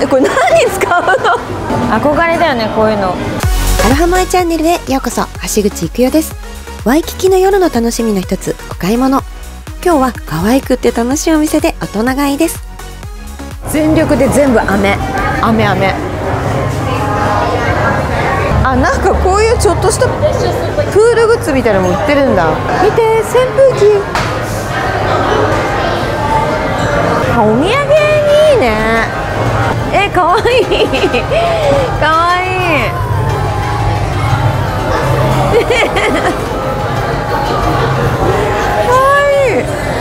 これ何使うの？憧れだよね、こういうの。 アロハ萌えチャンネルへようこそ。橋口育代です。ワイキキの夜の楽しみの一つ、お買い物。今日は可愛くって楽しいお店で大人買いです。 全力で全部飴。あ、なんかこういうちょっとしたプールグッズみたいなのも売ってるんだ。見て、扇風機。あ、お土産にいいね。かわいい。かわいい。かわいい。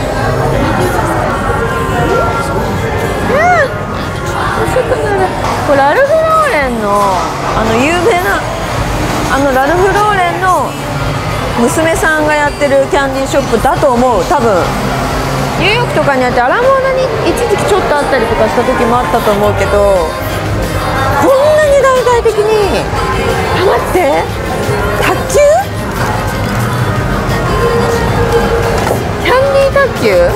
これラルフローレンの有名なラルフローレンの娘さんがやってるキャンディーショップだと思う。多分ニューヨークとかにあって、アラモアナに一時期ちょっとあったりとかした時もあったと思うけど、こんなに大々的に。待って、卓球、キャンディー卓球、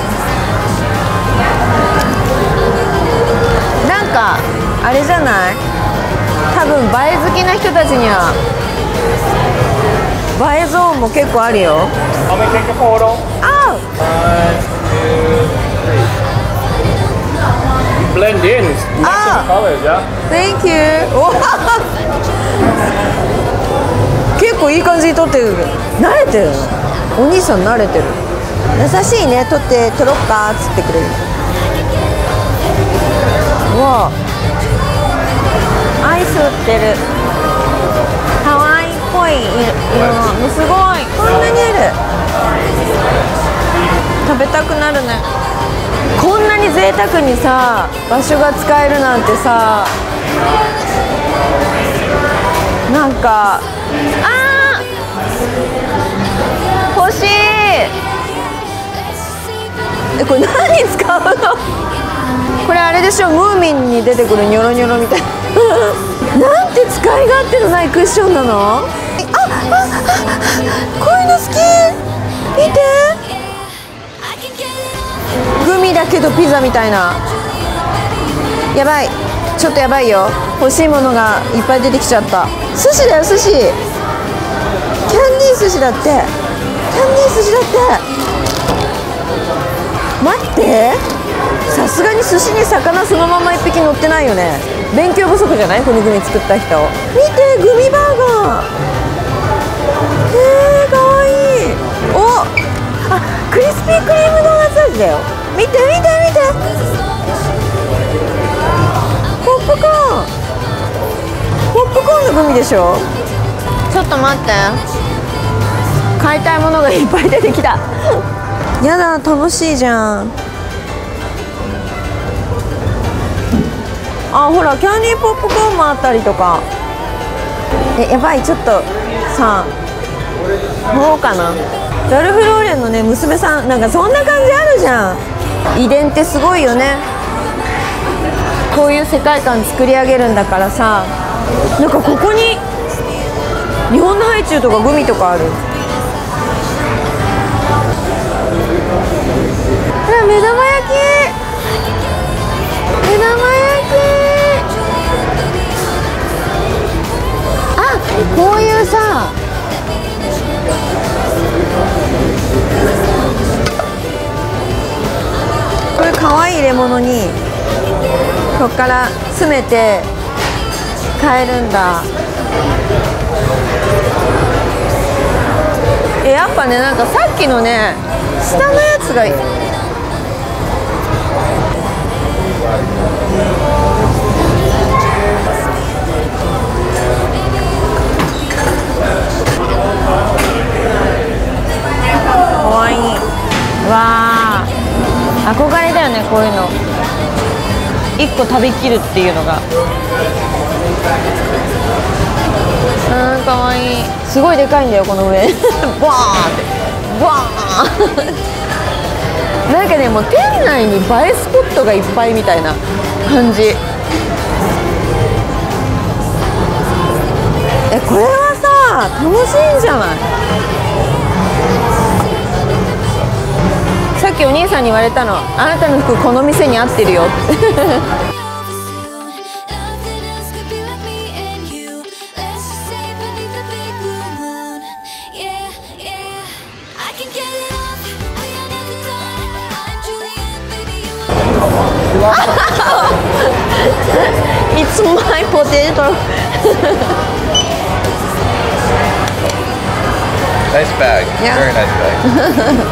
なんかあれじゃない？多分映え好きな人たちには映えゾーンも結構あるよ。あ Blend in. Natural colors, yeah. Thank you. 結構いい感じに撮ってる。慣れてるの？お兄さん慣れてる。優しいね。撮ろっかっつってくれる。うわ、アイス売ってる。ハワイっぽい色の。もうすごい、こんなにある。食べたくなるね。こんなに贅沢にさ、場所が使えるなんてさ、なんか、欲しい。これ何使うの？これあれでしょ、ムーミンに出てくるニョロニョロみたいな。なんて使い勝手のないクッションなの？こういうの好き。見て、グミだけどピザみたいな。やばい、ちょっとやばいよ。欲しいものがいっぱい出てきちゃった。寿司だよ、寿司。キャンディー寿司だって。キャンディー寿司だって。待って、さすがに寿司に魚そのまま一匹乗ってないよね。勉強不足じゃない？このグミ作った人。見て、グミバーガー。かわいい。クリスピークリームドーナツ味だよ。見て。ポップコーンのグミでしょ。ちょっと待って、買いたいものがいっぱい出てきた。やだ、楽しいじゃん。ほら、キャンディーポップコーンもあったりとか。やばい、ちょっとさ、買おうかな。ラルフローレンのね、娘さん、なんかそんな感じあるじゃん。遺伝ってすごいよね。こういう世界観作り上げるんだからさ。なんかここに日本のハイチュウとかグミとかある。ほら、目玉焼き。こういうさ、こういう可愛い入れ物にここから詰めて買えるんだ。やっぱね、なんかさっきのね、下のやつがかわいい。わー、憧れだよね、こういうの。1個食べきるっていうのが。かわいい。すごいでかいんだよ、この上。バーンってバーン。なんかね、もう店内に映えスポットがいっぱいみたいな感じ。これはさ、楽しいんじゃない？さっきお兄さんに言われたの、あなたの服この店に合ってるよって。 It's my potato. Nice bag. Yeah. Very nice bag.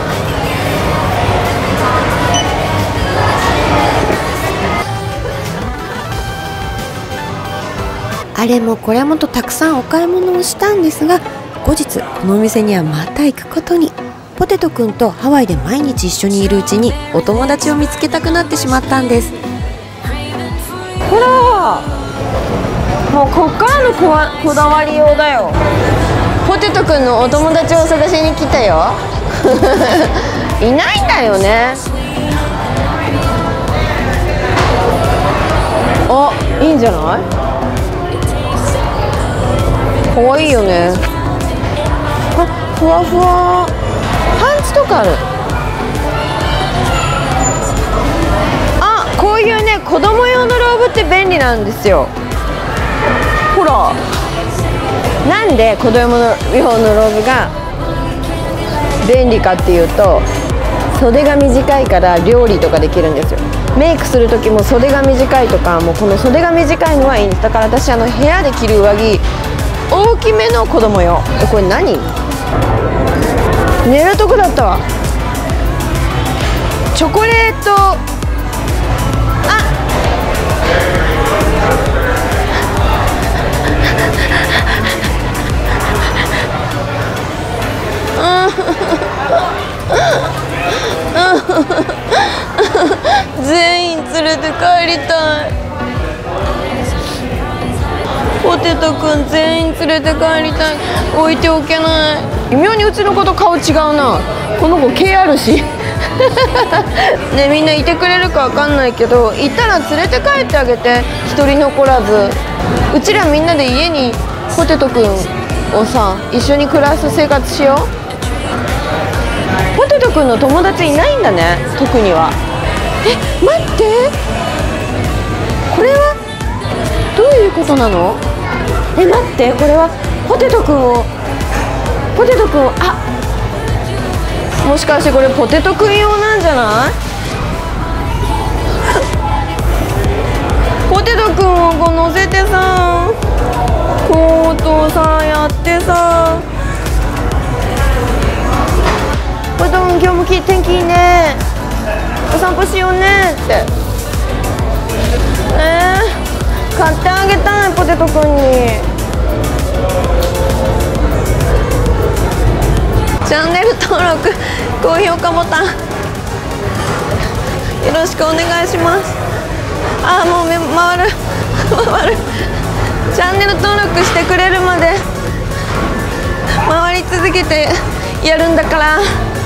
あれもこれもとたくさんお買い物をしたんですが、後日このお店にはまた行くことに。ポテトくんとハワイで毎日一緒にいるうちにお友達を見つけたくなってしまったんです。 ほら、もうこっからのこだわりようだよ。ポテトくんのお友達を探しに来たよ。いないんだよね。あ、いいんじゃない？かわいいよね。あ、ふわふわ。パンツとかある。あ、こういうね、子供用のローブって便利なんですよ。ほら、なんで子供用のローブが便利かっていうと、袖が短いから料理とかできるんですよ。メイクする時も袖が短いとか、もうこの袖が短いのはいいんです。だから私部屋で着る上着大きめの子供用。これ何？寝るとこだったわ。チョコレート。あ、全員連れて帰りたい。ポテトくん全員連れて帰りたい。置いておけない。微妙にうちの子と顔違うな。この子毛あるし。ね、みんないてくれるかわかんないけど、いたら連れて帰ってあげて。一人残らず。うちらみんなで家にポテトくんをさ、一緒に暮らす生活しよう。ポテトくんの友達いないんだね、特には。え、待って、これはどういうことなの？え、待って、これはポテトくんをあ、もしかしてこれポテトくん用なんじゃない？ポテトくんをこう乗せてさ、コートをさやってさ、ポテトくん今日も天気いいね、お散歩しようねって。買ってあげたい、ポテトくんに。チャンネル登録、高評価ボタンよろしくお願いします。あ、もう回るチャンネル登録してくれるまで回り続けてやるんだから。